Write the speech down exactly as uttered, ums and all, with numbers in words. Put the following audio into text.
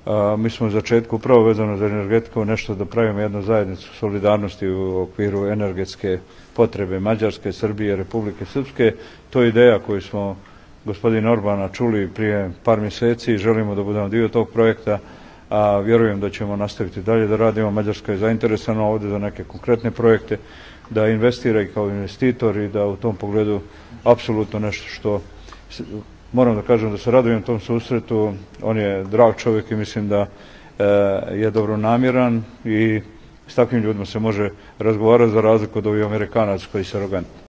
Mi smo u začetku upravo vezano za energetiku nešto da pravimo jednu zajednicu solidarnosti u okviru energetske potrebe Mađarske, Srbije, Republike Srpske. To je ideja koju smo gospodina Orbana čuli prije par mjeseci i želimo da budemo dio tog projekta, a vjerujem da ćemo nastaviti dalje da radimo. Mađarska je zainteresana ovdje za neke konkretne projekte, da investira i kao investitor i da u tom pogledu apsolutno nešto što moram da kažem da se radujem tom susretu. On je drag čovjek i mislim da je dobronamjeran i s takvim ljudima se može razgovarati za razliku od ovih Amerikanaca koji su arogantni.